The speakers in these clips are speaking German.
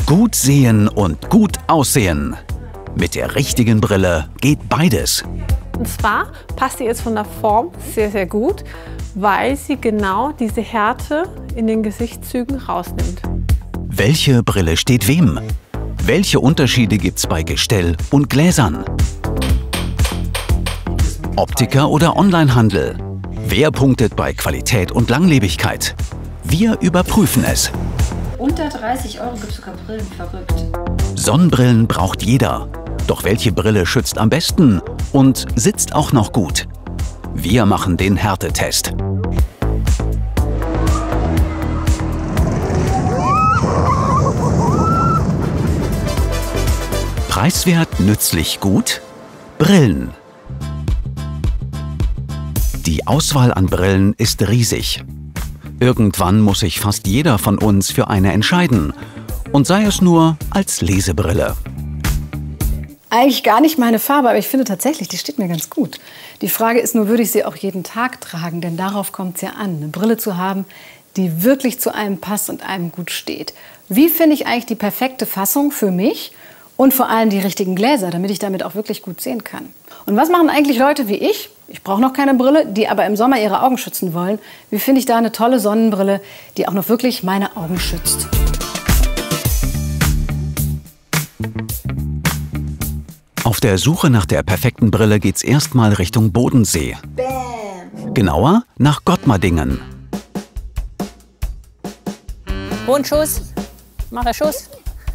Gut sehen und gut aussehen. Mit der richtigen Brille geht beides. Und zwar passt sie jetzt von der Form sehr, sehr gut, weil sie genau diese Härte in den Gesichtszügen rausnimmt. Welche Brille steht wem? Welche Unterschiede gibt's bei Gestell und Gläsern? Optiker oder Onlinehandel? Wer punktet bei Qualität und Langlebigkeit? Wir überprüfen es. Unter 30 € gibt es sogar Brillen, verrückt. Sonnenbrillen braucht jeder. Doch welche Brille schützt am besten und sitzt auch noch gut? Wir machen den Härtetest. Preiswert, nützlich, gut? Brillen. Die Auswahl an Brillen ist riesig. Irgendwann muss sich fast jeder von uns für eine entscheiden. Und sei es nur als Lesebrille. Eigentlich gar nicht meine Farbe, aber ich finde tatsächlich, die steht mir ganz gut. Die Frage ist nur, würde ich sie auch jeden Tag tragen? Denn darauf kommt es ja an, eine Brille zu haben, die wirklich zu einem passt und einem gut steht. Wie finde ich eigentlich die perfekte Fassung für mich und vor allem die richtigen Gläser, damit ich damit auch wirklich gut sehen kann? Und was machen eigentlich Leute wie ich? Ich brauche noch keine Brille, die aber im Sommer ihre Augen schützen wollen. Wie finde ich da eine tolle Sonnenbrille, die auch noch wirklich meine Augen schützt? Auf der Suche nach der perfekten Brille geht's erstmal Richtung Bodensee. Bam. Genauer nach Gottmardingen. Hohen Schuss. Mache Schuss.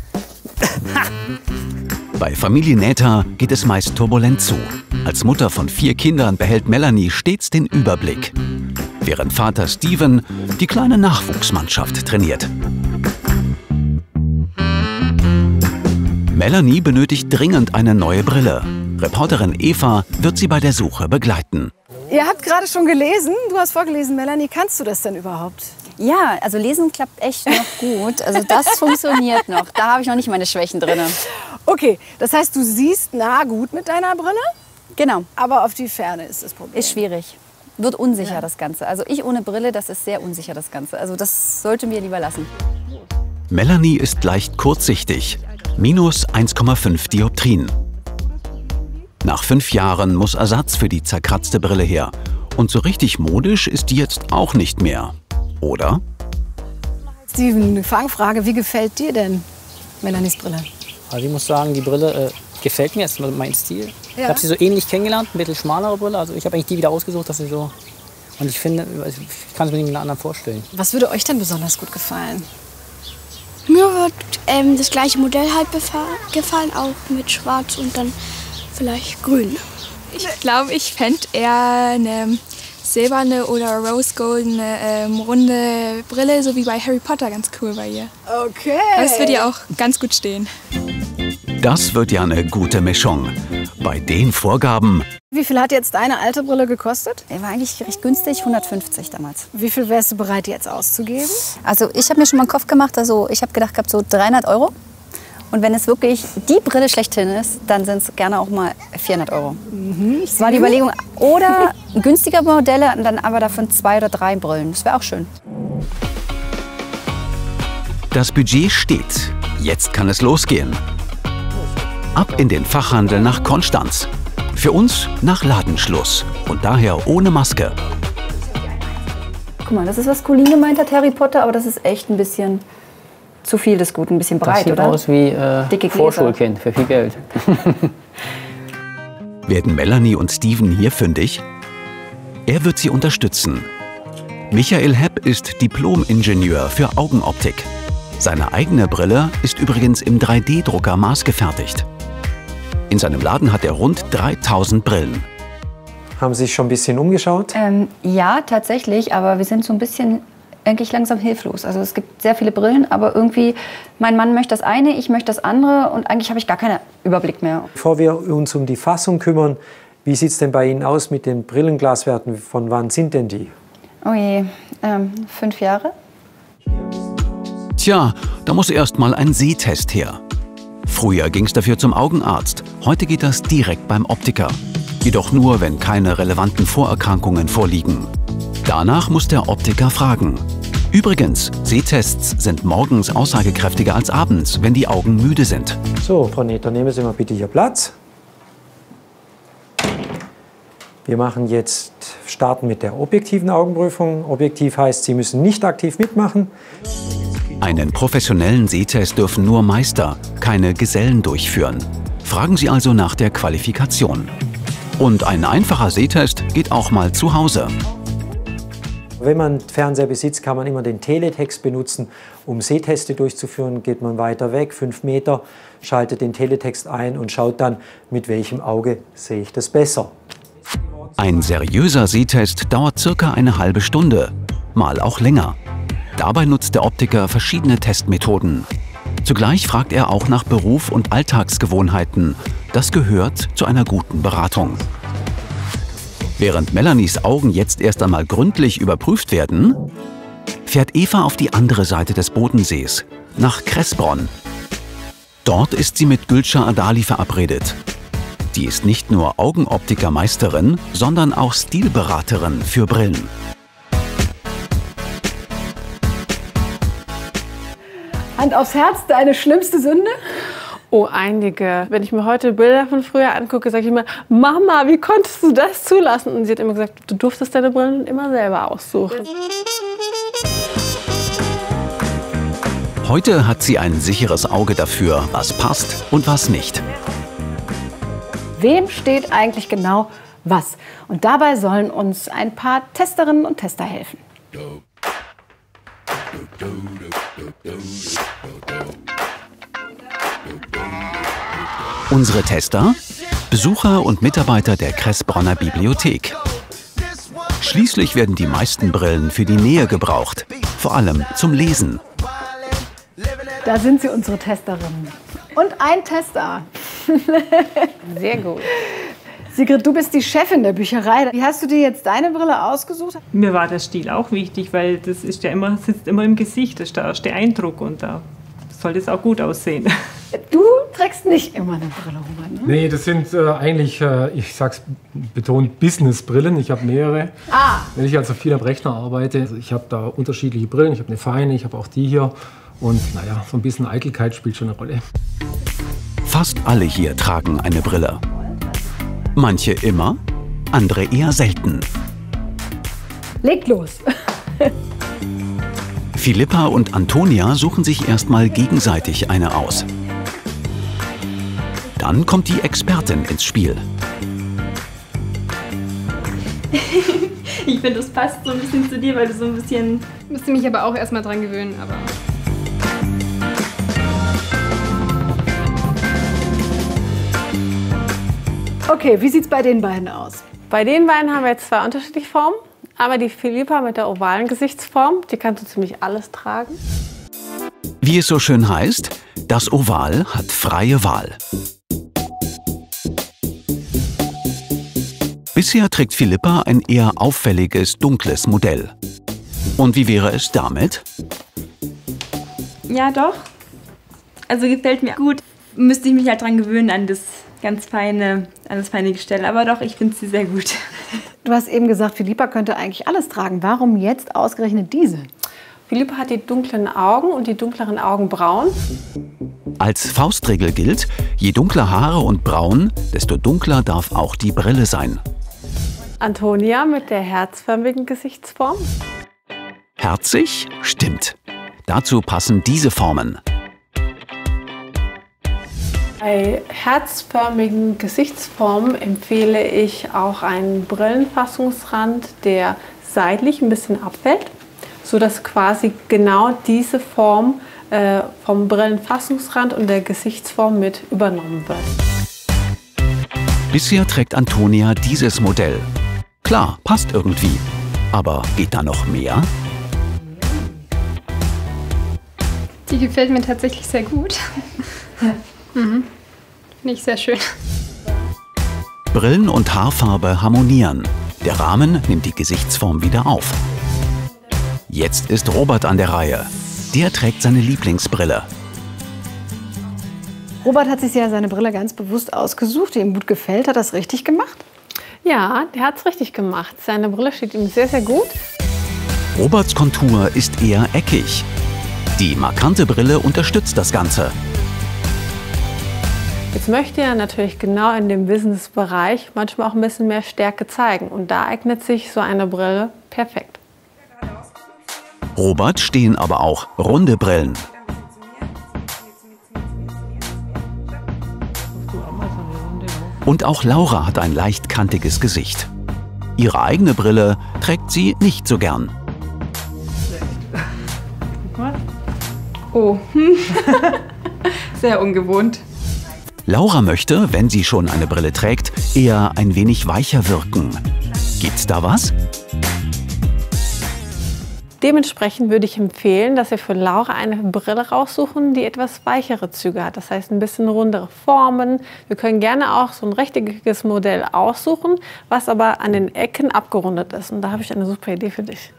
Bei Familie Näther geht es meist turbulent zu. Als Mutter von 4 Kindern behält Melanie stets den Überblick, während Vater Steven die kleine Nachwuchsmannschaft trainiert. Melanie benötigt dringend eine neue Brille. Reporterin Eva wird sie bei der Suche begleiten. Ihr habt gerade schon gelesen, du hast vorgelesen, Melanie, kannst du das denn überhaupt? Ja, also lesen klappt echt noch gut. Also das funktioniert noch. Da habe ich noch nicht meine Schwächen drin. Okay, das heißt, du siehst nah gut mit deiner Brille, Genau, aber auf die Ferne ist das Problem. ist schwierig. Wird unsicher das Ganze. Also ich ohne Brille, das ist sehr unsicher das Ganze. Also das sollten wir lieber lassen. Melanie ist leicht kurzsichtig, minus 1,5 Dioptrien. Nach 5 Jahren muss Ersatz für die zerkratzte Brille her. Und so richtig modisch ist die jetzt auch nicht mehr. Oder? Steven, eine Fangfrage, wie gefällt dir denn Melanies Brille? Also ich muss sagen, die Brille gefällt mir, ist mein Stil. Ja. Ich habe sie so ähnlich kennengelernt, ein bisschen schmalere Brille. Also ich habe eigentlich die wieder ausgesucht, dass sie so... Und ich finde, ich kann es mir nicht mit einer anderen vorstellen. Was würde euch denn besonders gut gefallen? Mir wird das gleiche Modell halt gefallen, auch mit Schwarz und dann vielleicht Grün. Ich glaube, ich fände eher eine silberne oder rose-goldene runde Brille, so wie bei Harry Potter, ganz cool bei ihr. Okay. Das würde ihr auch ganz gut stehen. Das wird ja eine gute Mischung. Bei den Vorgaben. Wie viel hat jetzt deine alte Brille gekostet? Der war eigentlich recht günstig, 150 damals. Wie viel wärst du bereit jetzt auszugeben? Also ich habe mir schon mal einen Kopf gemacht, also ich habe gedacht, gehabt so 300 €. Und wenn es wirklich die Brille schlechthin ist, dann sind es gerne auch mal 400 €. Das war die Überlegung. Oder günstiger Modelle und dann aber davon 2 oder 3 Brillen. Das wäre auch schön. Das Budget steht. Jetzt kann es losgehen. Ab in den Fachhandel nach Konstanz. Für uns nach Ladenschluss und daher ohne Maske. Guck mal, das ist, was Colin gemeint hat, Harry Potter, aber das ist echt ein bisschen zu viel des Guten, ein bisschen breit, Das sieht oder? aus wie Dicke Gläser. Vorschulkind für viel Geld. Werden Melanie und Steven hier fündig? Er wird sie unterstützen. Michael Hepp ist Diplom-Ingenieur für Augenoptik. Seine eigene Brille ist übrigens im 3D-Drucker maßgefertigt. In seinem Laden hat er rund 3000 Brillen. Haben Sie sich schon ein bisschen umgeschaut? Ja, tatsächlich, aber wir sind so ein bisschen eigentlich langsam hilflos. Also es gibt sehr viele Brillen, aber irgendwie, mein Mann möchte das eine, ich möchte das andere und eigentlich habe ich gar keinen Überblick mehr. Bevor wir uns um die Fassung kümmern, wie sieht es denn bei Ihnen aus mit den Brillenglaswerten? Von wann sind denn die? Oh je, 5 Jahre? Tja, da muss erst mal ein Sehtest her. Früher ging es dafür zum Augenarzt, heute geht das direkt beim Optiker. Jedoch nur, wenn keine relevanten Vorerkrankungen vorliegen. Danach muss der Optiker fragen. Übrigens, Sehtests sind morgens aussagekräftiger als abends, wenn die Augen müde sind. So, Frau Netter, nehmen Sie mal bitte hier Platz. Wir machen jetzt, starten mit der objektiven Augenprüfung. Objektiv heißt, Sie müssen nicht aktiv mitmachen. Einen professionellen Sehtest dürfen nur Meister, keine Gesellen durchführen. Fragen Sie also nach der Qualifikation. Und ein einfacher Sehtest geht auch mal zu Hause. Wenn man Fernseher besitzt, kann man immer den Teletext benutzen, um Sehteste durchzuführen. Geht man weiter weg, 5 Meter, schaltet den Teletext ein und schaut dann, mit welchem Auge sehe ich das besser. Ein seriöser Sehtest dauert circa eine halbe Stunde, mal auch länger. Dabei nutzt der Optiker verschiedene Testmethoden. Zugleich fragt er auch nach Beruf und Alltagsgewohnheiten. Das gehört zu einer guten Beratung. Während Melanies Augen jetzt erst einmal gründlich überprüft werden, fährt Eva auf die andere Seite des Bodensees, nach Kressbronn. Dort ist sie mit Gülşah Adali verabredet. Die ist nicht nur Augenoptikermeisterin, sondern auch Stilberaterin für Brillen. Hand aufs Herz, deine schlimmste Sünde? Oh, einige. Wenn ich mir heute Bilder von früher angucke, sage ich immer, Mama, wie konntest du das zulassen? Und sie hat immer gesagt, du durftest deine Brillen immer selber aussuchen. Heute hat sie ein sicheres Auge dafür, was passt und was nicht. Wem steht eigentlich genau was? Und dabei sollen uns ein paar Testerinnen und Tester helfen. Unsere Tester? Besucher und Mitarbeiter der Kressbronner Bibliothek. Schließlich werden die meisten Brillen für die Nähe gebraucht, vor allem zum Lesen. Da sind sie, unsere Testerinnen. Und ein Tester. Sehr gut. Sigrid, du bist die Chefin der Bücherei. Wie hast du dir jetzt deine Brille ausgesucht? Mir war der Stil auch wichtig, weil das ist ja immer, sitzt immer im Gesicht, das ist der erste Eindruck und da soll das auch gut aussehen. Du trägst nicht immer eine Brille, Robert, ne? Nee, das sind eigentlich, ich sag's betont, Business-Brillen. Ich habe mehrere. Wenn ich also viel am Rechner arbeite, also ich habe da unterschiedliche Brillen. Ich habe eine feine, ich habe auch die hier. Und naja, so ein bisschen Eitelkeit spielt schon eine Rolle. Fast alle hier tragen eine Brille. Manche immer, andere eher selten. Legt los. Philippa und Antonia suchen sich erstmal gegenseitig eine aus. Dann kommt die Expertin ins Spiel. Ich finde, das passt so ein bisschen zu dir, weil du so ein bisschen... Ich müsste mich aber auch erstmal dran gewöhnen, aber... Okay, wie sieht's bei den beiden aus? Bei den beiden haben wir jetzt 2 unterschiedliche Formen. Aber die Philippa mit der ovalen Gesichtsform, die kann so ziemlich alles tragen. Wie es so schön heißt, das Oval hat freie Wahl. Bisher trägt Philippa ein eher auffälliges, dunkles Modell. Und wie wäre es damit? Ja, doch. Also gefällt mir gut. Müsste ich mich halt dran gewöhnen an das feine Gestell. Aber doch, ich finde sie sehr gut. Du hast eben gesagt, Philippa könnte eigentlich alles tragen. Warum jetzt ausgerechnet diese? Philippa hat die dunklen Augen und die dunkleren Augenbrauen. Als Faustregel gilt, je dunkler Haare und Brauen, desto dunkler darf auch die Brille sein. Antonia mit der herzförmigen Gesichtsform. Herzig? Stimmt. Dazu passen diese Formen. Bei herzförmigen Gesichtsformen empfehle ich auch einen Brillenfassungsrand, der seitlich ein bisschen abfällt, sodass quasi genau diese Form vom Brillenfassungsrand und der Gesichtsform mit übernommen wird. Bisher trägt Antonia dieses Modell. Klar, passt irgendwie. Aber geht da noch mehr? Die gefällt mir tatsächlich sehr gut. Finde ich sehr schön. Brillen und Haarfarbe harmonieren. Der Rahmen nimmt die Gesichtsform wieder auf. Jetzt ist Robert an der Reihe. Der trägt seine Lieblingsbrille. Robert hat sich ja seine Brille ganz bewusst ausgesucht, die ihm gut gefällt. Hat er das richtig gemacht? Ja, der hat es richtig gemacht. Seine Brille steht ihm sehr, sehr gut. Roberts Kontur ist eher eckig. Die markante Brille unterstützt das Ganze. Jetzt möchte er natürlich genau in dem Business-Bereich manchmal auch ein bisschen mehr Stärke zeigen. Und da eignet sich so eine Brille perfekt. Robert stehen aber auch runde Brillen. Und auch Laura hat ein leicht kantiges Gesicht. Ihre eigene Brille trägt sie nicht so gern. Oh, sehr ungewohnt. Laura möchte, wenn sie schon eine Brille trägt, eher ein wenig weicher wirken. Gibt's da was? Dementsprechend würde ich empfehlen, dass wir für Laura eine Brille raussuchen, die etwas weichere Züge hat. Das heißt, ein bisschen rundere Formen. Wir können gerne auch so ein rechteckiges Modell aussuchen, was aber an den Ecken abgerundet ist. Und da habe ich eine super Idee für dich.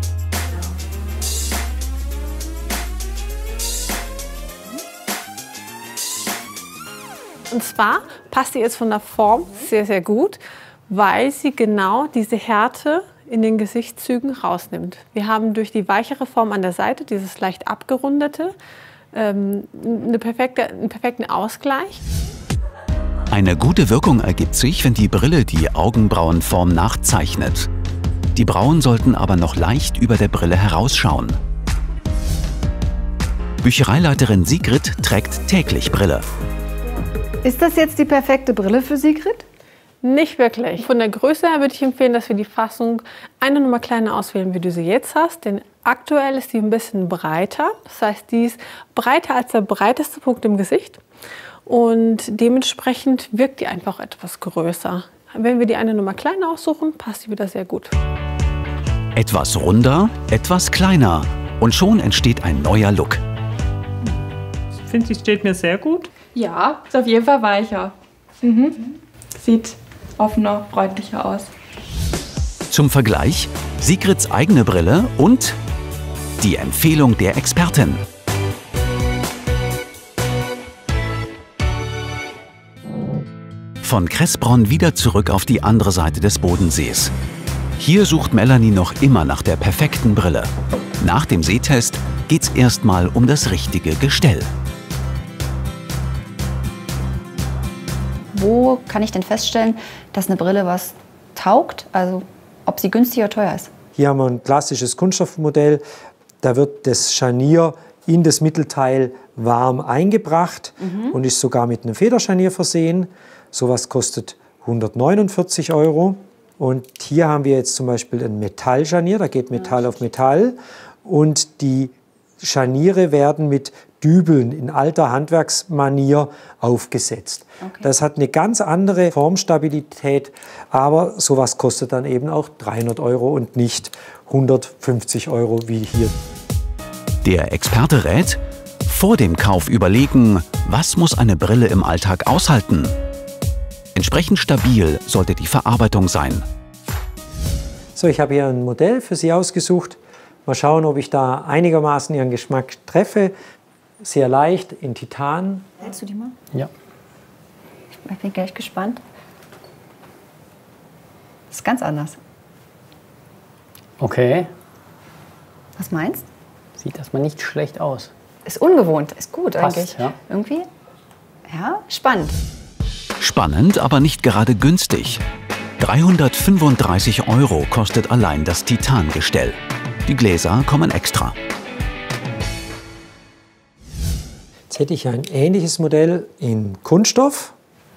Und zwar passt sie jetzt von der Form sehr, sehr gut, weil sie genau diese Härte in den Gesichtszügen rausnimmt. Wir haben durch die weichere Form an der Seite, dieses leicht abgerundete, einen perfekten Ausgleich. Eine gute Wirkung ergibt sich, wenn die Brille die Augenbrauenform nachzeichnet. Die Brauen sollten aber noch leicht über der Brille herausschauen. Büchereileiterin Sigrid trägt täglich Brille. Ist das jetzt die perfekte Brille für Sigrid? Nicht wirklich. Von der Größe her würde ich empfehlen, dass wir die Fassung eine Nummer kleiner auswählen, wie du sie jetzt hast. Denn aktuell ist sie ein bisschen breiter. Das heißt, die ist breiter als der breiteste Punkt im Gesicht. Und dementsprechend wirkt die einfach etwas größer. Wenn wir die eine Nummer kleiner aussuchen, passt sie wieder sehr gut. Etwas runder, etwas kleiner. Und schon entsteht ein neuer Look. Ich finde, sie steht mir sehr gut. Ja, ist auf jeden Fall weicher. Sieht offener, freundlicher aus. Zum Vergleich Sigrids eigene Brille und die Empfehlung der Expertin. Von Kressbronn wieder zurück auf die andere Seite des Bodensees. Hier sucht Melanie noch immer nach der perfekten Brille. Nach dem Sehtest geht's erstmal um das richtige Gestell. Wo kann ich denn feststellen, dass eine Brille was taugt? Also ob sie günstig oder teuer ist? Hier haben wir ein klassisches Kunststoffmodell. Da wird das Scharnier in das Mittelteil warm eingebracht und ist sogar mit einem Federscharnier versehen. Sowas kostet 149 €. Und hier haben wir jetzt zum Beispiel ein Metallscharnier. Da geht Metall auf Metall. Und die Scharniere werden mit Dübeln in alter Handwerksmanier aufgesetzt. Okay. Das hat eine ganz andere Formstabilität, aber sowas kostet dann eben auch 300 € und nicht 150 € wie hier. Der Experte rät, vor dem Kauf überlegen, was muss eine Brille im Alltag aushalten. Entsprechend stabil sollte die Verarbeitung sein. So, ich habe hier ein Modell für Sie ausgesucht. Mal schauen, ob ich da einigermaßen Ihren Geschmack treffe. Sehr leicht, in Titan. Hältst du die mal? Ja. Ich bin gleich gespannt. Das ist ganz anders. Okay. Was meinst du? Sieht erstmal nicht schlecht aus. Ist ungewohnt, ist gut Passt, eigentlich. Ja. Irgendwie, ja, spannend. Spannend, aber nicht gerade günstig. 335 € kostet allein das Titangestell. Die Gläser kommen extra. Jetzt hätte ich ein ähnliches Modell in Kunststoff.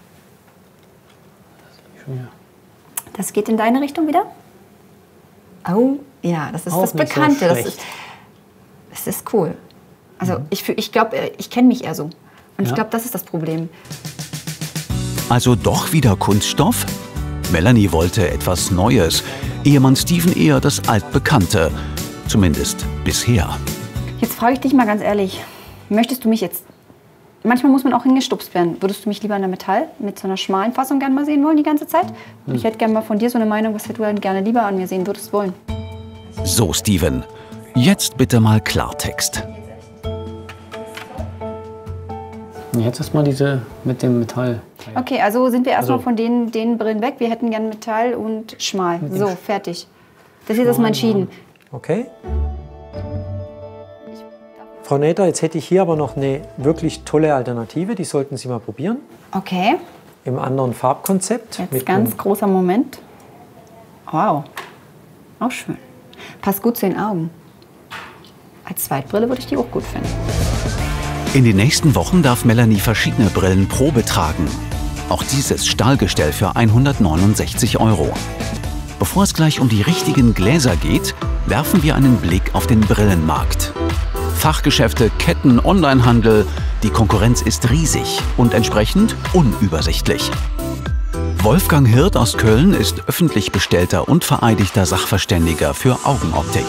Das geht in deine Richtung wieder? Oh, ja, das ist auch das Bekannte. So das ist cool. Also ich glaube, ich kenne mich eher so. Und ich glaube, das ist das Problem. Also doch wieder Kunststoff? Melanie wollte etwas Neues. Ehemann Steven eher das Altbekannte. Zumindest bisher. Jetzt frage ich dich mal ganz ehrlich. Möchtest du mich jetzt... Manchmal muss man auch hingestupst werden. Würdest du mich lieber in der Metall mit so einer schmalen Fassung gerne mal sehen wollen die ganze Zeit? Und ich hätte gerne mal von dir so eine Meinung, was du dann gerne lieber an mir sehen würdest wollen. So, Steven. Jetzt bitte mal Klartext. Jetzt erstmal diese mit dem Metall. Okay, also sind wir erstmal von den Brillen weg. Wir hätten gerne Metall und schmal. So, fertig. Das ist jetzt erstmal entschieden. Okay? Frau Näder, jetzt hätte ich hier aber noch eine wirklich tolle Alternative, die sollten Sie mal probieren. Okay. Im anderen Farbkonzept. Jetzt ganz großer Moment. Wow, auch schön. Passt gut zu den Augen. Als Zweitbrille würde ich die auch gut finden. In den nächsten Wochen darf Melanie verschiedene Brillen Probe tragen. Auch dieses Stahlgestell für 169 €. Bevor es gleich um die richtigen Gläser geht, werfen wir einen Blick auf den Brillenmarkt. Fachgeschäfte, Ketten, Onlinehandel, die Konkurrenz ist riesig und entsprechend unübersichtlich. Wolfgang Hirt aus Köln ist öffentlich bestellter und vereidigter Sachverständiger für Augenoptik.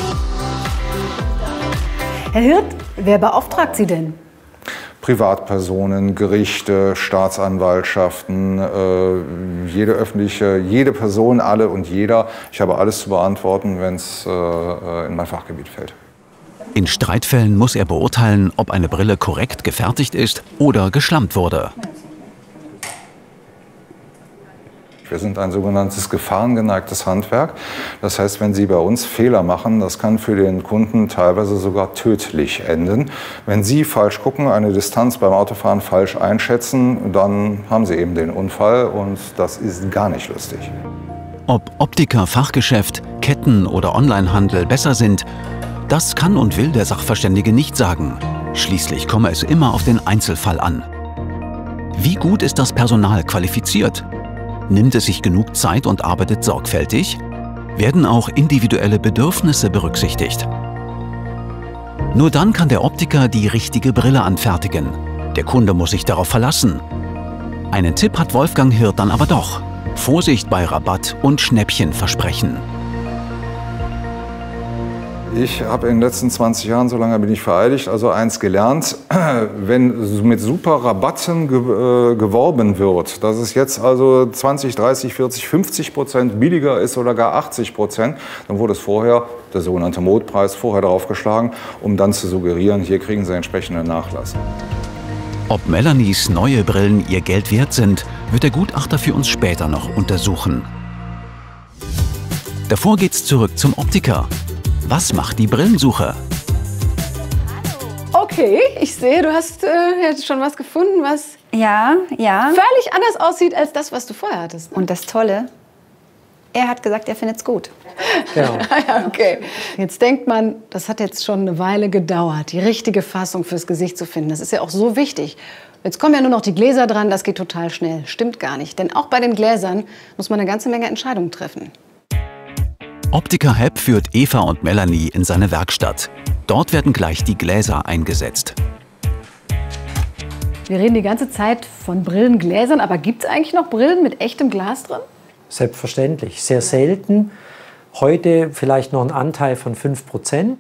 Herr Hirt, wer beauftragt Sie denn? Privatpersonen, Gerichte, Staatsanwaltschaften, jede Person, alle und jeder. Ich habe alles zu beantworten, wenn es in mein Fachgebiet fällt. In Streitfällen muss er beurteilen, ob eine Brille korrekt gefertigt ist oder geschlampt wurde. Wir sind ein sogenanntes gefahrengeneigtes Handwerk. Das heißt, wenn Sie bei uns Fehler machen, das kann für den Kunden teilweise sogar tödlich enden. Wenn Sie falsch gucken, eine Distanz beim Autofahren falsch einschätzen, dann haben Sie eben den Unfall und das ist gar nicht lustig. Ob Optiker, Fachgeschäft, Ketten oder Onlinehandel besser sind, das kann und will der Sachverständige nicht sagen. Schließlich komme es immer auf den Einzelfall an. Wie gut ist das Personal qualifiziert? Nimmt es sich genug Zeit und arbeitet sorgfältig? Werden auch individuelle Bedürfnisse berücksichtigt? Nur dann kann der Optiker die richtige Brille anfertigen. Der Kunde muss sich darauf verlassen. Einen Tipp hat Wolfgang Hirt dann aber doch. Vorsicht bei Rabatt und Schnäppchenversprechen. Ich habe in den letzten 20 Jahren, so lange bin ich vereidigt, also eins gelernt, wenn mit super Rabatten geworben wird, dass es jetzt also 20, 30, 40, 50% billiger ist oder gar 80%, dann wurde es vorher, der sogenannte Modpreis, vorher draufgeschlagen, um dann zu suggerieren, hier kriegen Sie entsprechenden Nachlass. Ob Melanies neue Brillen ihr Geld wert sind, wird der Gutachter für uns später noch untersuchen. Davor geht's zurück zum Optiker. Was macht die Brillensuche? Okay, ich sehe, du hast jetzt schon was gefunden, was ja, völlig anders aussieht als das, was du vorher hattest. Und das Tolle, er hat gesagt, er findet es gut. Genau. Ja, okay. Jetzt denkt man, das hat jetzt schon eine Weile gedauert, die richtige Fassung fürs Gesicht zu finden. Das ist ja auch so wichtig. Jetzt kommen ja nur noch die Gläser dran, das geht total schnell. Stimmt gar nicht, denn auch bei den Gläsern muss man eine ganze Menge Entscheidungen treffen. Optiker Hepp führt Eva und Melanie in seine Werkstatt. Dort werden gleich die Gläser eingesetzt. Wir reden die ganze Zeit von Brillengläsern, aber gibt es eigentlich noch Brillen mit echtem Glas drin? Selbstverständlich, sehr selten. Heute vielleicht noch ein Anteil von 5%.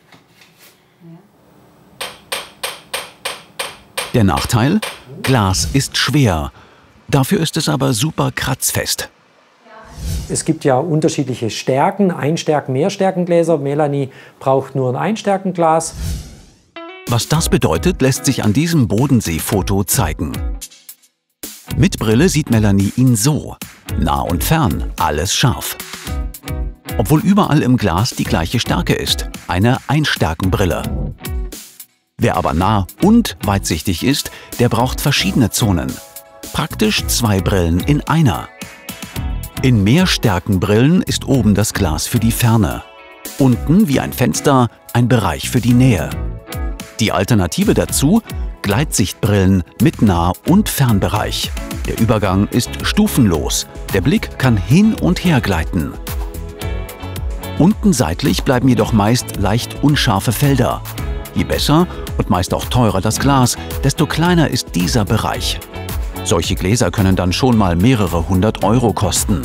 Der Nachteil? Glas ist schwer. Dafür ist es aber super kratzfest. Es gibt ja unterschiedliche Stärken, Einstärken-, Mehrstärkengläser. Melanie braucht nur ein Einstärkenglas. Was das bedeutet, lässt sich an diesem Bodensee-Foto zeigen. Mit Brille sieht Melanie ihn so. Nah und fern, alles scharf. Obwohl überall im Glas die gleiche Stärke ist. Eine Einstärkenbrille. Wer aber nah und weitsichtig ist, der braucht verschiedene Zonen. Praktisch 2 Brillen in einer. In Mehrstärkenbrillen ist oben das Glas für die Ferne. Unten, wie ein Fenster, ein Bereich für die Nähe. Die Alternative dazu: Gleitsichtbrillen mit Nah- und Fernbereich. Der Übergang ist stufenlos. Der Blick kann hin und her gleiten. Unten seitlich bleiben jedoch meist leicht unscharfe Felder. Je besser und meist auch teurer das Glas, desto kleiner ist dieser Bereich. Solche Gläser können dann schon mal mehrere 100 € kosten.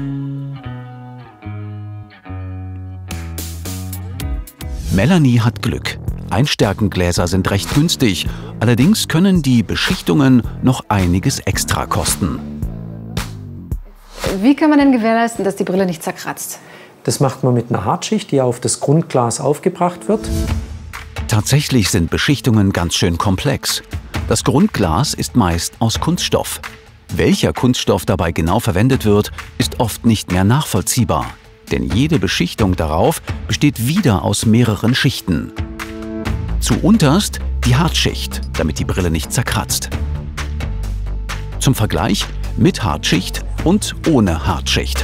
Melanie hat Glück. Einstärkengläser sind recht günstig, allerdings können die Beschichtungen noch einiges extra kosten. Wie kann man denn gewährleisten, dass die Brille nicht zerkratzt? Das macht man mit einer Hartschicht, die auf das Grundglas aufgebracht wird. Tatsächlich sind Beschichtungen ganz schön komplex. Das Grundglas ist meist aus Kunststoff. Welcher Kunststoff dabei genau verwendet wird, ist oft nicht mehr nachvollziehbar. denn jede Beschichtung darauf besteht wieder aus mehreren Schichten. Zuunterst die Hartschicht, damit die Brille nicht zerkratzt. Zum Vergleich mit Hartschicht und ohne Hartschicht.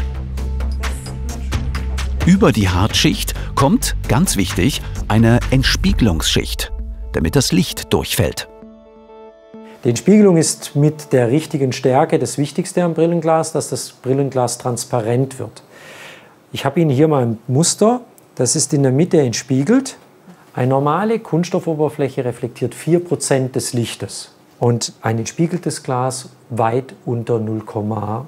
Über die Hartschicht kommt, ganz wichtig, eine Entspiegelungsschicht, damit das Licht durchfällt. Die Entspiegelung ist mit der richtigen Stärke das Wichtigste am Brillenglas, dass das Brillenglas transparent wird. Ich habe Ihnen hier mal ein Muster, das ist in der Mitte entspiegelt. Eine normale Kunststoffoberfläche reflektiert 4% des Lichtes und ein entspiegeltes Glas weit unter 0,1%.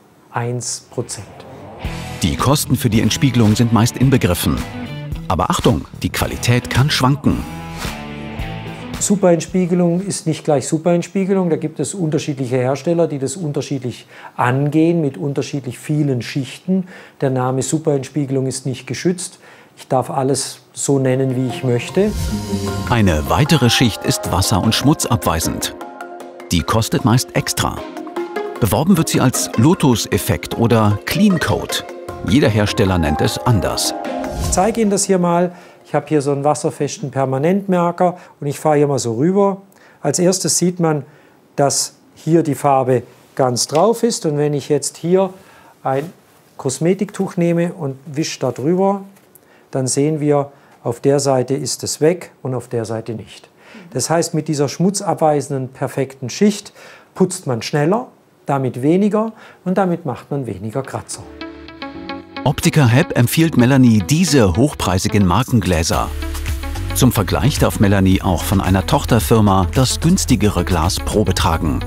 Die Kosten für die Entspiegelung sind meist inbegriffen. Aber Achtung, die Qualität kann schwanken. Superentspiegelung ist nicht gleich Superentspiegelung. Da gibt es unterschiedliche Hersteller, die das unterschiedlich angehen, mit unterschiedlich vielen Schichten. Der Name Superentspiegelung ist nicht geschützt. Ich darf alles so nennen, wie ich möchte. Eine weitere Schicht ist wasser- und schmutzabweisend. Die kostet meist extra. Beworben wird sie als Lotus-Effekt oder Clean Coat. Jeder Hersteller nennt es anders. Ich zeige Ihnen das hier mal. Ich habe hier so einen wasserfesten Permanentmerker und ich fahre hier mal so rüber. Als erstes sieht man, dass hier die Farbe ganz drauf ist. Und wenn ich jetzt hier ein Kosmetiktuch nehme und wische da drüber, dann sehen wir, auf der Seite ist es weg und auf der Seite nicht. Das heißt, mit dieser schmutzabweisenden perfekten Schicht putzt man schneller, damit weniger und damit macht man weniger Kratzer. Optiker Hepp empfiehlt Melanie diese hochpreisigen Markengläser. Zum Vergleich darf Melanie auch von einer Tochterfirma das günstigere Glas Probe tragen.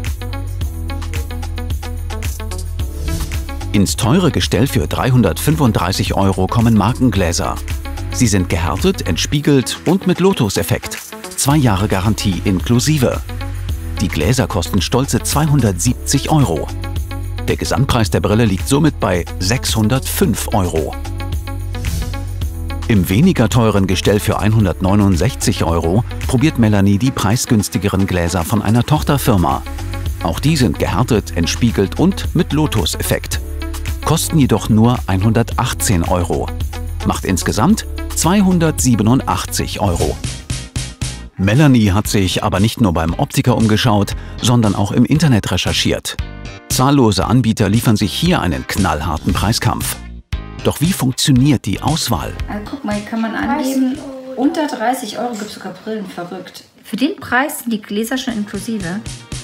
Ins teure Gestell für 335 € kommen Markengläser. Sie sind gehärtet, entspiegelt und mit Lotus-Effekt. 2 Jahre Garantie inklusive. Die Gläser kosten stolze 270 €. Der Gesamtpreis der Brille liegt somit bei 605 €. Im weniger teuren Gestell für 169 € probiert Melanie die preisgünstigeren Gläser von einer Tochterfirma. Auch die sind gehärtet, entspiegelt und mit Lotus-Effekt. Kosten jedoch nur 118 €. Macht insgesamt 287 €. Melanie hat sich aber nicht nur beim Optiker umgeschaut, sondern auch im Internet recherchiert. Zahllose Anbieter liefern sich hier einen knallharten Preiskampf. Doch wie funktioniert die Auswahl? Also guck mal, hier kann man angeben, unter 30 € gibt es sogar Brillen, verrückt. Für den Preis sind die Gläser schon inklusive.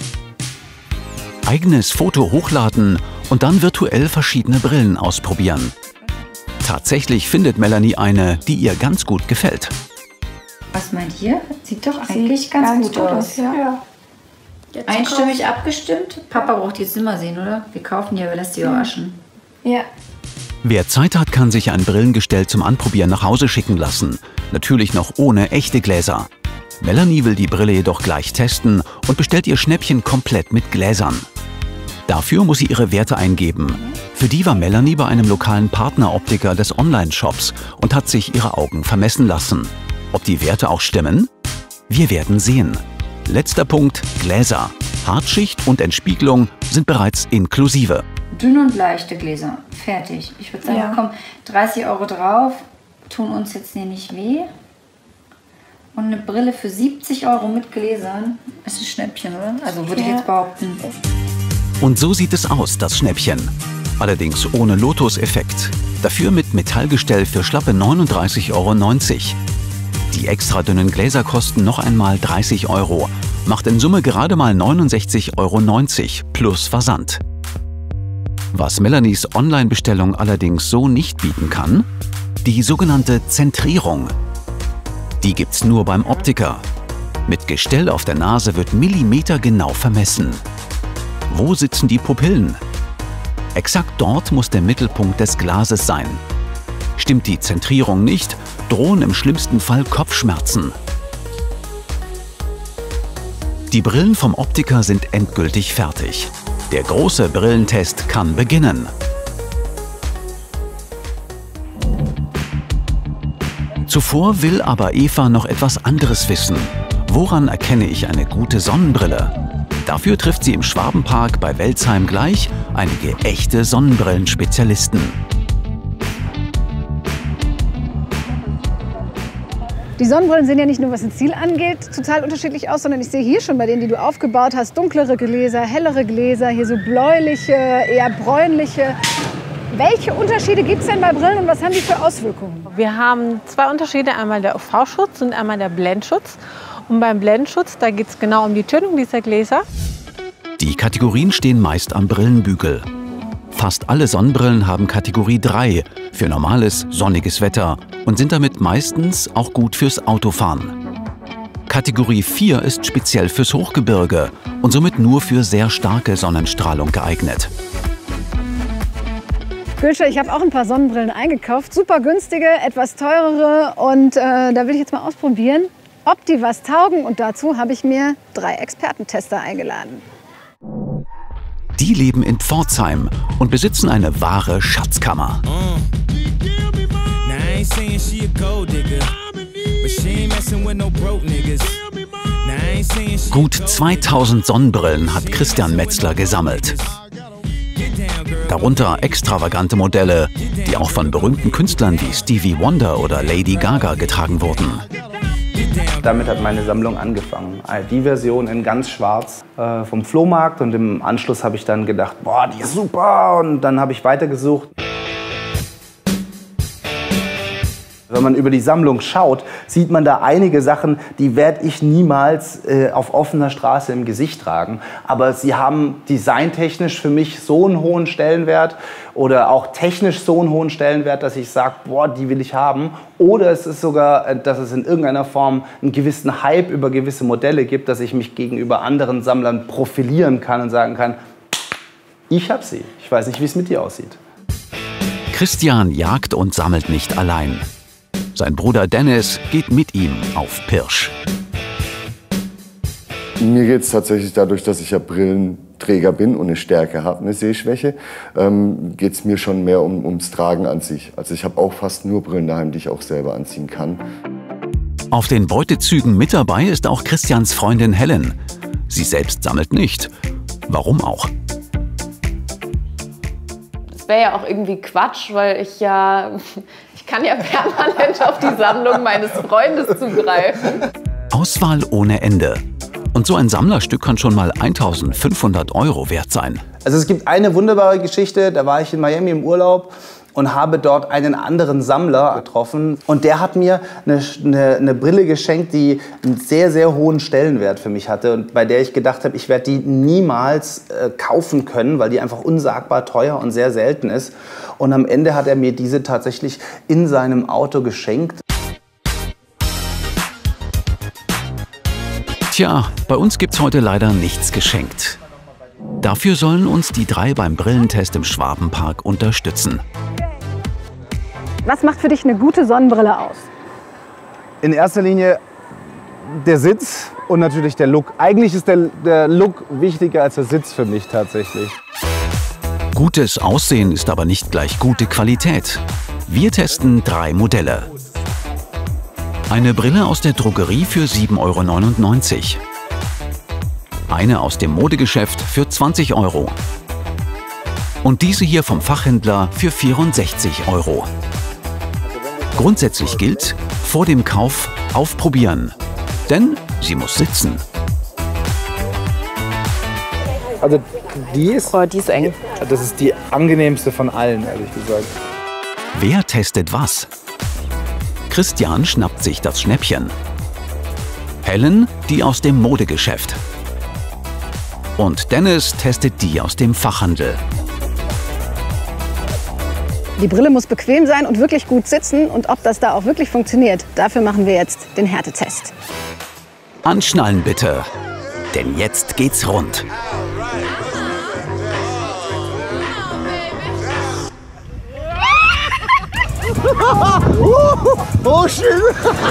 Eigenes Foto hochladen und dann virtuell verschiedene Brillen ausprobieren. Tatsächlich findet Melanie eine, die ihr ganz gut gefällt. Was meint ihr? Sieht doch eigentlich ganz gut aus. Ja. Einstimmig abgestimmt. Papa braucht jetzt immer sehen, oder? Wir kaufen die, aber lässt sie überraschen. Ja. Wer Zeit hat, kann sich ein Brillengestell zum Anprobieren nach Hause schicken lassen. Natürlich noch ohne echte Gläser. Melanie will die Brille jedoch gleich testen und bestellt ihr Schnäppchen komplett mit Gläsern. Dafür muss sie ihre Werte eingeben. Für die war Melanie bei einem lokalen Partneroptiker des Online-Shops und hat sich ihre Augen vermessen lassen. Ob die Werte auch stimmen? Wir werden sehen. Letzter Punkt, Gläser. Hartschicht und Entspiegelung sind bereits inklusive. Dünne und leichte Gläser. Fertig. Ich würde sagen, komm, 30 € drauf. Tun uns jetzt hier nicht weh. Und eine Brille für 70 € mit Gläsern ist ein Schnäppchen, oder? Also würde ich jetzt behaupten. Und so sieht es aus, das Schnäppchen. Allerdings ohne Lotus-Effekt. Dafür mit Metallgestell für schlappe 39,90 €. Die extra dünnen Gläser kosten noch einmal 30 €. Macht in Summe gerade mal 69,90 € plus Versand. Was Melanies Online-Bestellung allerdings so nicht bieten kann, die sogenannte Zentrierung. Die gibt's nur beim Optiker. Mit Gestell auf der Nase wird millimetergenau vermessen. Wo sitzen die Pupillen? Exakt dort muss der Mittelpunkt des Glases sein. Stimmt die Zentrierung nicht, drohen im schlimmsten Fall Kopfschmerzen. Die Brillen vom Optiker sind endgültig fertig. Der große Brillentest kann beginnen. Zuvor will aber Eva noch etwas anderes wissen. Woran erkenne ich eine gute Sonnenbrille? Dafür trifft sie im Schwabenpark bei Welzheim gleich einige echte Sonnenbrillenspezialisten. Die Sonnenbrillen sehen ja nicht nur, was ein Ziel angeht, total unterschiedlich aus, sondern ich sehe hier schon bei denen, die du aufgebaut hast, dunklere Gläser, hellere Gläser, hier so bläuliche, eher bräunliche. Welche Unterschiede gibt es denn bei Brillen und was haben die für Auswirkungen? Wir haben zwei Unterschiede, einmal der UV-Schutz und einmal der Blendschutz. Und beim Blendschutz, da geht es genau um die Tönung dieser Gläser. Die Kategorien stehen meist am Brillenbügel. Fast alle Sonnenbrillen haben Kategorie 3 für normales, sonniges Wetter und sind damit meistens auch gut fürs Autofahren. Kategorie 4 ist speziell fürs Hochgebirge und somit nur für sehr starke Sonnenstrahlung geeignet. Gülscha, ich habe auch ein paar Sonnenbrillen eingekauft. Super günstige, etwas teurere. Und da will ich jetzt mal ausprobieren, ob die was taugen. Und dazu habe ich mir 3 Expertentester eingeladen. Die leben in Pforzheim und besitzen eine wahre Schatzkammer. Gut 2000 Sonnenbrillen hat Christian Metzler gesammelt. Darunter extravagante Modelle, die auch von berühmten Künstlern wie Stevie Wonder oder Lady Gaga getragen wurden. Damit hat meine Sammlung angefangen. Die Version in ganz schwarz vom Flohmarkt und im Anschluss habe ich dann gedacht, boah, die ist super, und dann habe ich weitergesucht. Wenn man über die Sammlung schaut, sieht man da einige Sachen, die werde ich niemals auf offener Straße im Gesicht tragen. Aber sie haben designtechnisch für mich so einen hohen Stellenwert oder auch technisch so einen hohen Stellenwert, dass ich sage, boah, die will ich haben. Oder es ist sogar, dass es in irgendeiner Form einen gewissen Hype über gewisse Modelle gibt, dass ich mich gegenüber anderen Sammlern profilieren kann und sagen kann, ich habe sie. Ich weiß nicht, wie es mit dir aussieht. Christian jagt und sammelt nicht allein. Sein Bruder Dennis geht mit ihm auf Pirsch. Mir geht es tatsächlich dadurch, dass ich ja Brillenträger bin und eine Stärke habe, eine Sehschwäche, geht es mir schon mehr ums Tragen an sich. Also ich habe auch fast nur Brillen daheim, die ich auch selber anziehen kann. Auf den Beutezügen mit dabei ist auch Christians Freundin Helen. Sie selbst sammelt nicht. Warum auch? Das wäre ja auch irgendwie Quatsch, weil ich kann ja permanent auf die Sammlung meines Freundes zugreifen. Auswahl ohne Ende. Und so ein Sammlerstück kann schon mal 1.500 € wert sein. Also es gibt eine wunderbare Geschichte, da war ich in Miami im Urlaub und habe dort einen anderen Sammler getroffen. Und der hat mir eine Brille geschenkt, die einen sehr, sehr hohen Stellenwert für mich hatte. Und bei der ich gedacht habe, ich werde die niemals kaufen können, weil die einfach unsagbar teuer und sehr selten ist. Und am Ende hat er mir diese tatsächlich in seinem Auto geschenkt. Tja, bei uns gibt's heute leider nichts geschenkt. Dafür sollen uns die 3 beim Brillentest im Schwabenpark unterstützen. Was macht für dich eine gute Sonnenbrille aus? In erster Linie der Sitz und natürlich der Look. Eigentlich ist der Look wichtiger als der Sitz für mich tatsächlich. Gutes Aussehen ist aber nicht gleich gute Qualität. Wir testen 3 Modelle. Eine Brille aus der Drogerie für 7,99 €. Eine aus dem Modegeschäft für 20 €. Und diese hier vom Fachhändler für 64 €. Grundsätzlich gilt, vor dem Kauf aufprobieren. Denn sie muss sitzen. Also die ist eng. Das ist die angenehmste von allen, ehrlich gesagt. Wer testet was? Christian schnappt sich das Schnäppchen. Helen die aus dem Modegeschäft. Und Dennis testet die aus dem Fachhandel. Die Brille muss bequem sein und wirklich gut sitzen. Und ob das da auch wirklich funktioniert, dafür machen wir jetzt den Härtetest. Anschnallen bitte, denn jetzt geht's rund. Oh, schön!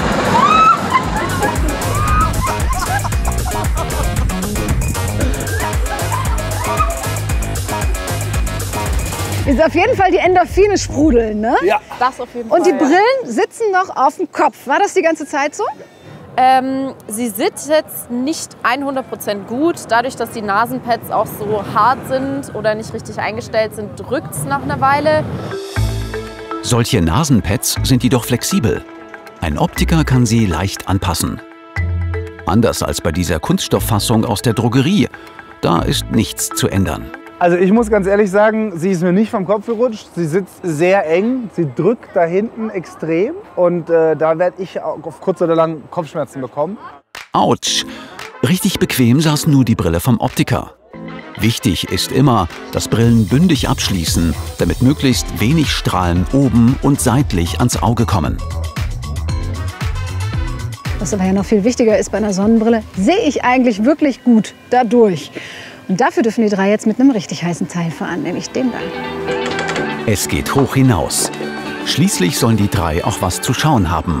Ist auf jeden Fall die Endorphine sprudeln, ne? Ja, das auf jeden Fall. Und die Brillen sitzen noch auf dem Kopf. War das die ganze Zeit so? Sie sitzt jetzt nicht 100% gut. Dadurch, dass die Nasenpads auch so hart sind oder nicht richtig eingestellt sind, drückt es nach einer Weile. Solche Nasenpads sind jedoch flexibel. Ein Optiker kann sie leicht anpassen. Anders als bei dieser Kunststofffassung aus der Drogerie. Da ist nichts zu ändern. Also ich muss ganz ehrlich sagen, sie ist mir nicht vom Kopf gerutscht. Sie sitzt sehr eng, sie drückt da hinten extrem. Und da werde ich auf kurz oder lang Kopfschmerzen bekommen. Autsch! Richtig bequem saß nur die Brille vom Optiker. Wichtig ist immer, dass Brillen bündig abschließen, damit möglichst wenig Strahlen oben und seitlich ans Auge kommen. Was aber ja noch viel wichtiger ist bei einer Sonnenbrille, sehe ich eigentlich wirklich gut dadurch. Und dafür dürfen die 3 jetzt mit einem richtig heißen Teil fahren, nämlich dem da. Es geht hoch hinaus. Schließlich sollen die 3 auch was zu schauen haben.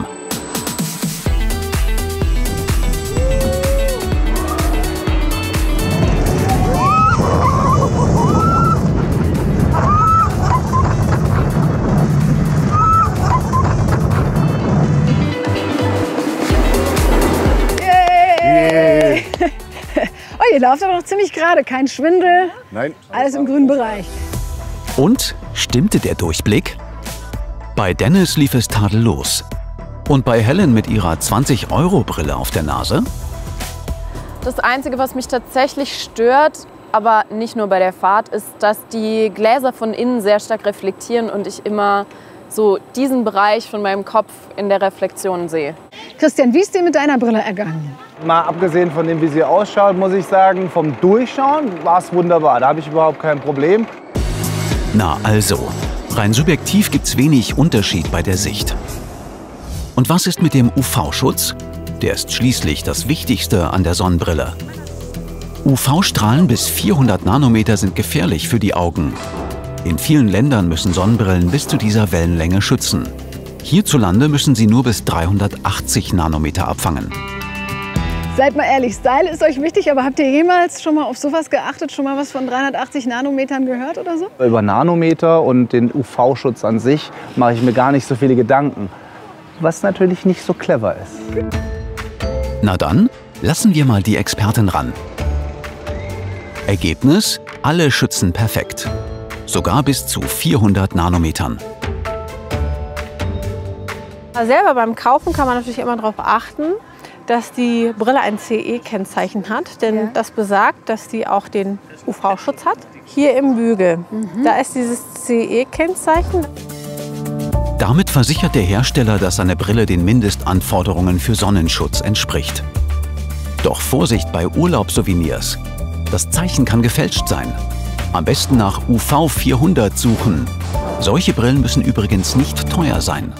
Oh, ihr lauft aber noch ziemlich gerade, kein Schwindel. Nein. Alles im grünen Bereich. Und stimmte der Durchblick? Bei Dennis lief es tadellos. Und bei Helen mit ihrer 20-Euro-Brille auf der Nase? Das Einzige, was mich tatsächlich stört, aber nicht nur bei der Fahrt, ist, dass die Gläser von innen sehr stark reflektieren und ich immer so diesen Bereich von meinem Kopf in der Reflexion sehe. Christian, wie ist dir mit deiner Brille ergangen? Mal abgesehen von dem, wie sie ausschaut, muss ich sagen, vom Durchschauen war es wunderbar. Da habe ich überhaupt kein Problem. Na also, rein subjektiv gibt's wenig Unterschied bei der Sicht. Und was ist mit dem UV-Schutz? Der ist schließlich das Wichtigste an der Sonnenbrille. UV-Strahlen bis 400 Nanometer sind gefährlich für die Augen. In vielen Ländern müssen Sonnenbrillen bis zu dieser Wellenlänge schützen. Hierzulande müssen sie nur bis 380 Nanometer abfangen. Seid mal ehrlich, Style ist euch wichtig, aber habt ihr jemals schon mal auf sowas geachtet, schon mal was von 380 Nanometern gehört oder so? Über Nanometer und den UV-Schutz an sich mache ich mir gar nicht so viele Gedanken. Was natürlich nicht so clever ist. Na dann, lassen wir mal die Expertin ran. Ergebnis: alle schützen perfekt. Sogar bis zu 400 Nanometern. Selber beim Kaufen kann man natürlich immer darauf achten, dass die Brille ein CE-Kennzeichen hat, denn das besagt, dass die auch den UV-Schutz hat. Hier im Bügel, da ist dieses CE-Kennzeichen. Damit versichert der Hersteller, dass seine Brille den Mindestanforderungen für Sonnenschutz entspricht. Doch Vorsicht bei Urlaubssouvenirs. Das Zeichen kann gefälscht sein. Am besten nach UV 400 suchen. Solche Brillen müssen übrigens nicht teuer sein.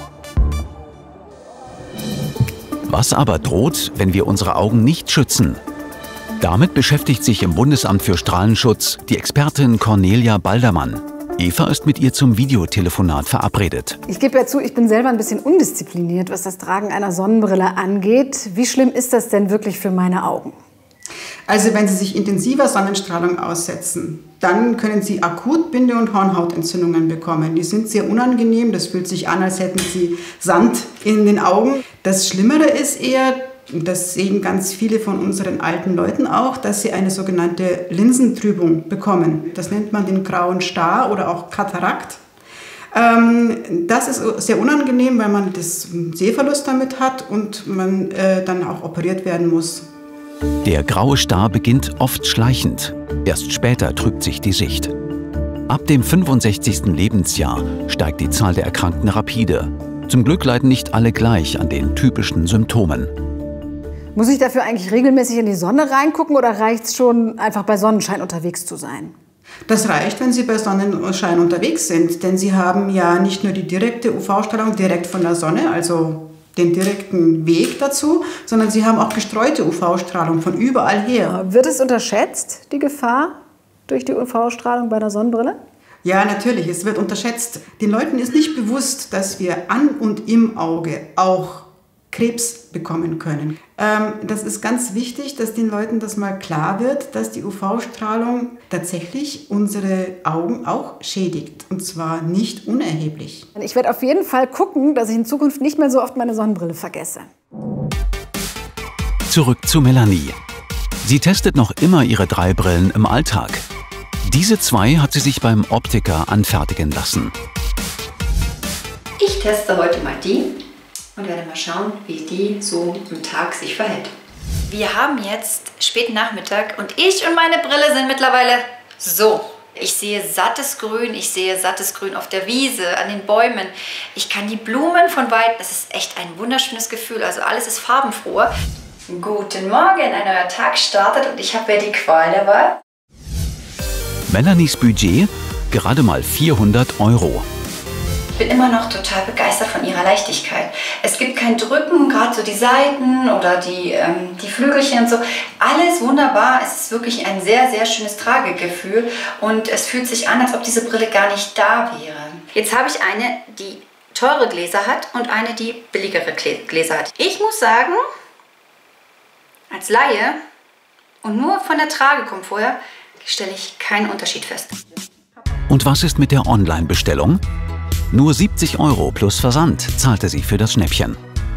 Was aber droht, wenn wir unsere Augen nicht schützen? Damit beschäftigt sich im Bundesamt für Strahlenschutz die Expertin Cornelia Baldermann. Eva ist mit ihr zum Videotelefonat verabredet. Ich gebe ja zu, ich bin selber ein bisschen undiszipliniert, was das Tragen einer Sonnenbrille angeht. Wie schlimm ist das denn wirklich für meine Augen? Also wenn Sie sich intensiver Sonnenstrahlung aussetzen, dann können Sie akut Binde- und Hornhautentzündungen bekommen. Die sind sehr unangenehm, das fühlt sich an, als hätten Sie Sand in den Augen. Das Schlimmere ist eher, das sehen ganz viele von unseren alten Leuten auch, dass sie eine sogenannte Linsentrübung bekommen. Das nennt man den grauen Star oder auch Katarakt. Das ist sehr unangenehm, weil man das Sehverlust damit hat und man dann auch operiert werden muss. Der graue Star beginnt oft schleichend. Erst später trübt sich die Sicht. Ab dem 65. Lebensjahr steigt die Zahl der Erkrankten rapide. Zum Glück leiden nicht alle gleich an den typischen Symptomen. Muss ich dafür eigentlich regelmäßig in die Sonne reingucken oder reicht es schon, einfach bei Sonnenschein unterwegs zu sein? Das reicht, wenn Sie bei Sonnenschein unterwegs sind, denn Sie haben ja nicht nur die direkte UV-Strahlung direkt von der Sonne, also den direkten Weg dazu, sondern Sie haben auch gestreute UV-Strahlung von überall her. Wird es unterschätzt, die Gefahr durch die UV-Strahlung bei der Sonnenbrille? Ja, natürlich, es wird unterschätzt. Den Leuten ist nicht bewusst, dass wir an und im Auge auch Krebs bekommen können. Das ist ganz wichtig, dass den Leuten das mal klar wird, dass die UV-Strahlung tatsächlich unsere Augen auch schädigt. Und zwar nicht unerheblich. Ich werde auf jeden Fall gucken, dass ich in Zukunft nicht mehr so oft meine Sonnenbrille vergesse. Zurück zu Melanie. Sie testet noch immer ihre 3 Brillen im Alltag. Diese 2 hat sie sich beim Optiker anfertigen lassen. Ich teste heute mal die. und werde mal schauen, wie die so im Tag sich verhält. Wir haben jetzt späten Nachmittag und ich und meine Brille sind mittlerweile so. Ich sehe sattes Grün, auf der Wiese, an den Bäumen. Ich kann die Blumen von weit, das ist echt ein wunderschönes Gefühl, also alles ist farbenfroher. Guten Morgen, ein neuer Tag startet und ich habe ja die Qual der Wahl. Melanies Budget gerade mal 400 €. Ich bin immer noch total begeistert von ihrer Leichtigkeit. Es gibt kein Drücken, gerade so die Seiten oder die Flügelchen und so. Alles wunderbar. Es ist wirklich ein sehr, sehr schönes Tragegefühl und es fühlt sich an, als ob diese Brille gar nicht da wäre. Jetzt habe ich eine, die teure Gläser hat und eine, die billigere Gläser hat. Ich muss sagen, als Laie und nur von der Tragekomfort her stelle ich keinen Unterschied fest. Und was ist mit der Online-Bestellung? Nur 70 € plus Versand zahlte sie für das Schnäppchen.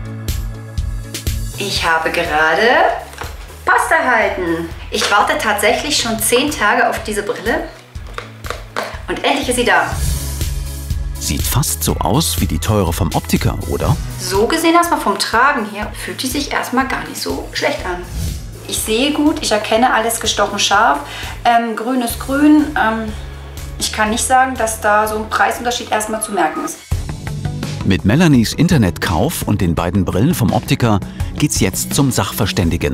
Ich habe gerade Post erhalten. Ich warte tatsächlich schon 10 Tage auf diese Brille und endlich ist sie da. Sieht fast so aus wie die teure vom Optiker, oder? So gesehen erstmal vom Tragen her fühlt die sich erstmal gar nicht so schlecht an. Ich sehe gut, ich erkenne alles gestochen scharf. Grün ist grün. Ich kann nicht sagen, dass da so ein Preisunterschied erstmal zu merken ist. Mit Melanies Internetkauf und den beiden Brillen vom Optiker geht's jetzt zum Sachverständigen.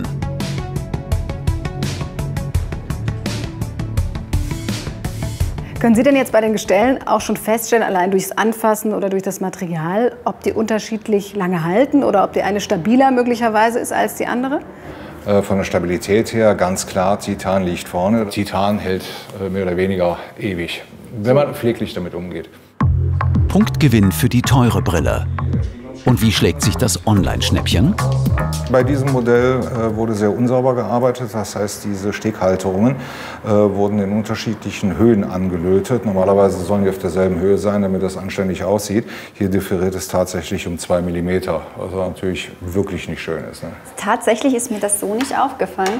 Können Sie denn jetzt bei den Gestellen auch schon feststellen, allein durchs Anfassen oder durch das Material, ob die unterschiedlich lange halten oder ob die eine stabiler möglicherweise ist als die andere? Von der Stabilität her ganz klar, Titan liegt vorne. Titan hält mehr oder weniger ewig, wenn man pfleglich damit umgeht. Punktgewinn für die teure Brille. Und wie schlägt sich das Online-Schnäppchen? Bei diesem Modell wurde sehr unsauber gearbeitet. Das heißt, diese Steghalterungen wurden in unterschiedlichen Höhen angelötet. Normalerweise sollen die auf derselben Höhe sein, damit das anständig aussieht. Hier differiert es tatsächlich um 2 mm, was natürlich wirklich nicht schön ist. Ne? Tatsächlich ist mir das so nicht aufgefallen.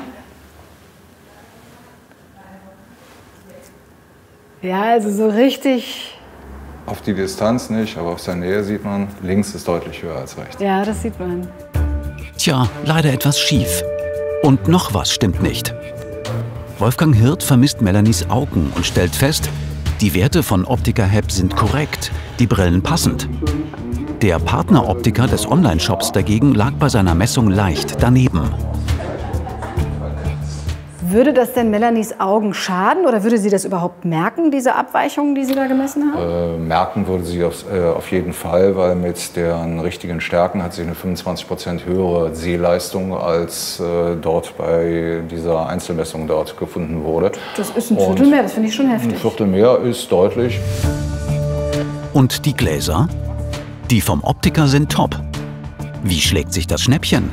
Ja, also so richtig. Auf die Distanz nicht, aber auf der Nähe sieht man, links ist deutlich höher als rechts. Ja, das sieht man. Tja, leider etwas schief. Und noch was stimmt nicht. Wolfgang Hirt vermisst Melanies Augen und stellt fest, die Werte von Optiker Hepp sind korrekt, die Brillen passend. Der Partneroptiker des Online-Shops dagegen lag bei seiner Messung leicht daneben. Würde das denn Melanies Augen schaden oder würde sie das überhaupt merken, diese Abweichungen, die Sie da gemessen haben? Merken würde sie auf jeden Fall, weil mit deren richtigen Stärken hat sie eine 25% höhere Sehleistung, als dort bei dieser Einzelmessung dort gefunden wurde. Das ist ein Viertel mehr, das finde ich schon heftig. Ein Viertel mehr ist deutlich. Und die Gläser? Die vom Optiker sind top. Wie schlägt sich das Schnäppchen?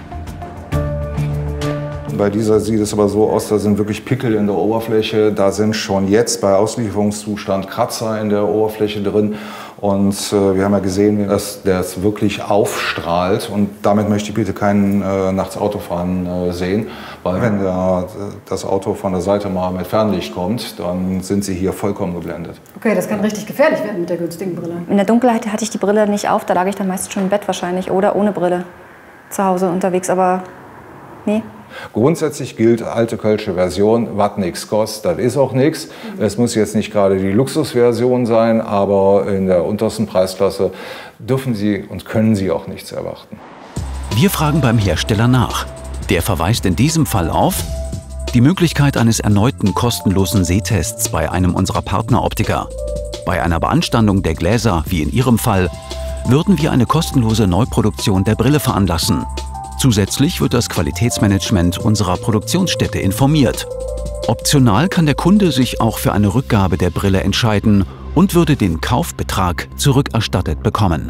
Bei dieser sieht es aber so aus, da sind wirklich Pickel in der Oberfläche. Da sind schon jetzt bei Auslieferungszustand Kratzer in der Oberfläche drin. Und wir haben ja gesehen, dass das wirklich aufstrahlt. Und damit möchte ich bitte keinen nachts Autofahren sehen. Weil wenn das Auto von der Seite mal mit Fernlicht kommt, dann sind sie hier vollkommen geblendet. Okay, das kann richtig gefährlich werden mit der günstigen Brille. In der Dunkelheit hatte ich die Brille nicht auf, da lag ich dann meistens schon im Bett wahrscheinlich oder ohne Brille zu Hause unterwegs, aber nee. Grundsätzlich gilt alte kölsche Version, was nichts kostet, das ist auch nichts. Es muss jetzt nicht gerade die Luxusversion sein, aber in der untersten Preisklasse dürfen Sie und können Sie auch nichts erwarten. Wir fragen beim Hersteller nach. Der verweist in diesem Fall auf die Möglichkeit eines erneuten kostenlosen Sehtests bei einem unserer Partneroptiker. Bei einer Beanstandung der Gläser, wie in Ihrem Fall, würden wir eine kostenlose Neuproduktion der Brille veranlassen. Zusätzlich wird das Qualitätsmanagement unserer Produktionsstätte informiert. Optional kann der Kunde sich auch für eine Rückgabe der Brille entscheiden und würde den Kaufbetrag zurückerstattet bekommen.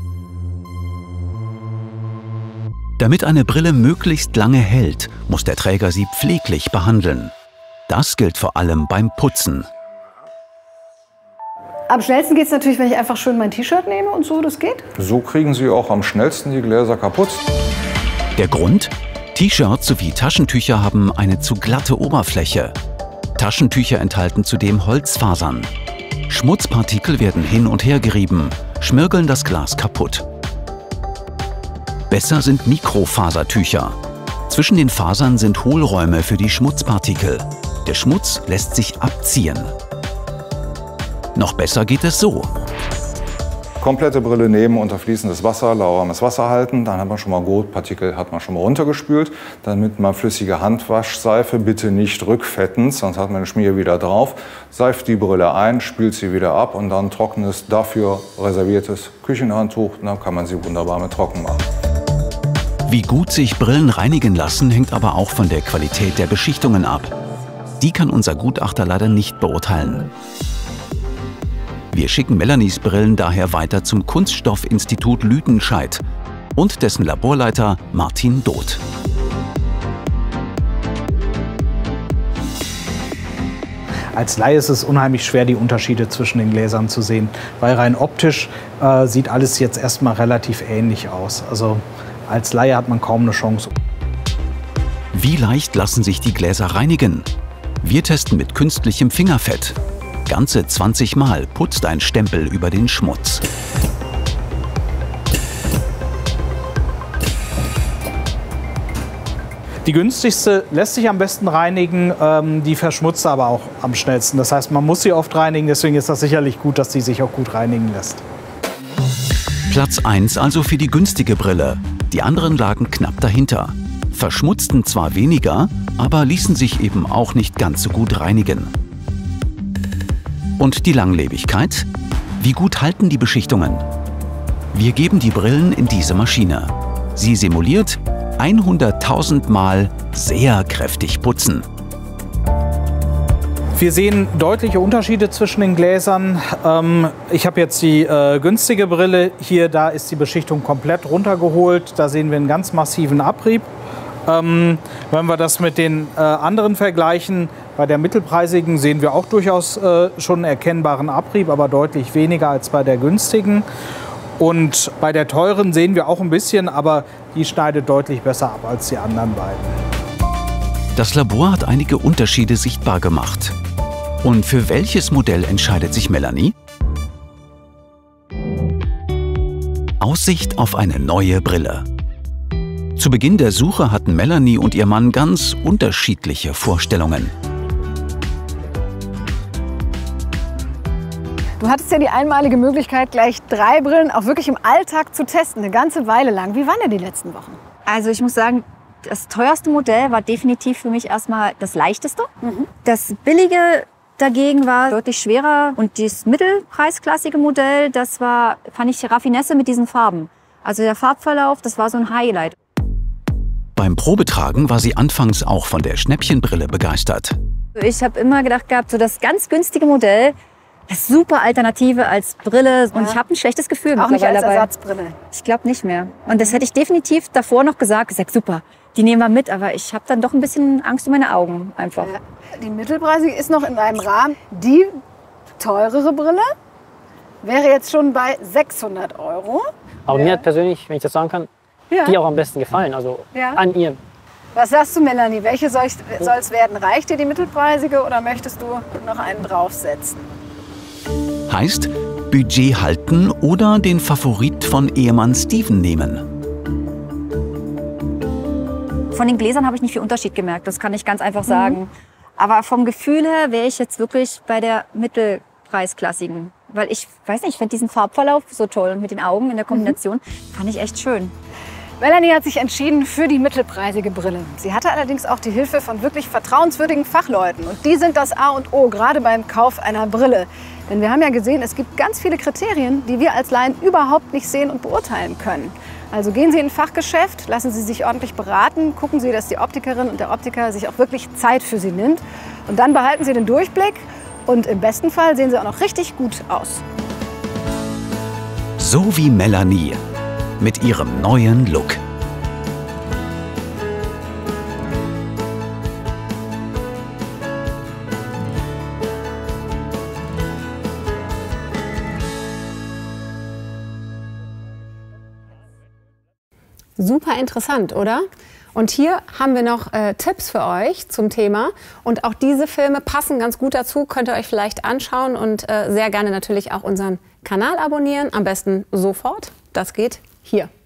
Damit eine Brille möglichst lange hält, muss der Träger sie pfleglich behandeln. Das gilt vor allem beim Putzen. Am schnellsten geht es natürlich, wenn ich einfach schön mein T-Shirt nehme und so, das geht? So kriegen Sie auch am schnellsten die Gläser kaputt. Der Grund? T-Shirts sowie Taschentücher haben eine zu glatte Oberfläche. Taschentücher enthalten zudem Holzfasern. Schmutzpartikel werden hin und her gerieben, schmirgeln das Glas kaputt. Besser sind Mikrofasertücher. Zwischen den Fasern sind Hohlräume für die Schmutzpartikel. Der Schmutz lässt sich abziehen. Noch besser geht es so. Komplette Brille nehmen, unter fließendes Wasser, lauwarmes Wasser halten. Dann hat man schon mal Gurtpartikel runtergespült. Dann mit mal flüssige Handwaschseife, bitte nicht rückfetten, sonst hat man den Schmier wieder drauf. Seift die Brille ein, spült sie wieder ab und dann trockenes, dafür reserviertes Küchenhandtuch. Dann kann man sie wunderbar mit trocken machen. Wie gut sich Brillen reinigen lassen, hängt aber auch von der Qualität der Beschichtungen ab. Die kann unser Gutachter leider nicht beurteilen. Wir schicken Melanies Brillen daher weiter zum Kunststoffinstitut Lüdenscheid und dessen Laborleiter Martin Doth. Als Laie ist es unheimlich schwer, die Unterschiede zwischen den Gläsern zu sehen, weil rein optisch sieht alles jetzt erstmal relativ ähnlich aus. Also als Laie hat man kaum eine Chance. Wie leicht lassen sich die Gläser reinigen? Wir testen mit künstlichem Fingerfett. Ganze 20 Mal putzt ein Stempel über den Schmutz. Die günstigste lässt sich am besten reinigen, die verschmutzt aber auch am schnellsten. Das heißt, man muss sie oft reinigen, deswegen ist das sicherlich gut, dass die sich auch gut reinigen lässt. Platz 1 also für die günstige Brille. Die anderen lagen knapp dahinter. Verschmutzten zwar weniger, aber ließen sich eben auch nicht ganz so gut reinigen. Und die Langlebigkeit? Wie gut halten die Beschichtungen? Wir geben die Brillen in diese Maschine. Sie simuliert 100.000 Mal sehr kräftig putzen. Wir sehen deutliche Unterschiede zwischen den Gläsern. Ich habe jetzt die günstige Brille hier, da ist die Beschichtung komplett runtergeholt. Da sehen wir einen ganz massiven Abrieb. Wenn wir das mit den anderen vergleichen, bei der mittelpreisigen sehen wir auch durchaus schon einen erkennbaren Abrieb, aber deutlich weniger als bei der günstigen. Und bei der teuren sehen wir auch ein bisschen, aber die schneidet deutlich besser ab als die anderen beiden. Das Labor hat einige Unterschiede sichtbar gemacht. Und für welches Modell entscheidet sich Melanie? Aussicht auf eine neue Brille. Zu Beginn der Suche hatten Melanie und ihr Mann ganz unterschiedliche Vorstellungen. Du hattest ja die einmalige Möglichkeit, gleich 3 Brillen auch wirklich im Alltag zu testen, eine ganze Weile lang. Wie waren denn die letzten Wochen? Also ich muss sagen, das teuerste Modell war definitiv für mich erstmal das leichteste. Das billige dagegen war deutlich schwerer. Und das mittelpreisklassige Modell, das war, fand ich, Raffinesse mit diesen Farben. Also der Farbverlauf, das war so ein Highlight. Beim Probetragen war sie anfangs auch von der Schnäppchenbrille begeistert. Ich habe immer gedacht gehabt, so das ganz günstige Modell, das ist super Alternative als Brille. Und ich habe ein schlechtes Gefühl Auch nicht als dabei. Ersatzbrille? Ich glaube nicht mehr. Und das hätte ich definitiv davor noch gesagt. Super, die nehmen wir mit. Aber ich habe dann doch ein bisschen Angst um meine Augen einfach. Ja. Die mittelpreisige ist noch in einem Rahmen. Die teurere Brille wäre jetzt schon bei 600 €. Aber mir hat persönlich, wenn ich das sagen kann, die auch am besten gefallen. Also an ihr. Was sagst du, Melanie? Welche soll es werden? Reicht dir die mittelpreisige oder möchtest du noch einen draufsetzen? Heißt, Budget halten oder den Favorit von Ehemann Steven nehmen? Von den Gläsern habe ich nicht viel Unterschied gemerkt, das kann ich ganz einfach sagen. Aber vom Gefühl her wäre ich jetzt wirklich bei der mittelpreisklassigen. Weil ich weiß nicht, ich finde diesen Farbverlauf so toll mit den Augen in der Kombination. Fand ich echt schön. Melanie hat sich entschieden für die mittelpreisige Brille. Sie hatte allerdings auch die Hilfe von wirklich vertrauenswürdigen Fachleuten. Und die sind das A und O, gerade beim Kauf einer Brille. Denn wir haben ja gesehen, es gibt ganz viele Kriterien, die wir als Laien überhaupt nicht sehen und beurteilen können. Also gehen Sie in ein Fachgeschäft, lassen Sie sich ordentlich beraten, gucken Sie, dass die Optikerin und der Optiker sich auch wirklich Zeit für Sie nimmt. Und dann behalten Sie den Durchblick und im besten Fall sehen Sie auch noch richtig gut aus. So wie Melanie mit ihrem neuen Look. Super interessant, oder? Und hier haben wir noch Tipps für euch zum Thema. Und auch diese Filme passen ganz gut dazu, könnt ihr euch vielleicht anschauen und sehr gerne natürlich auch unseren Kanal abonnieren. Am besten sofort. Das geht hier.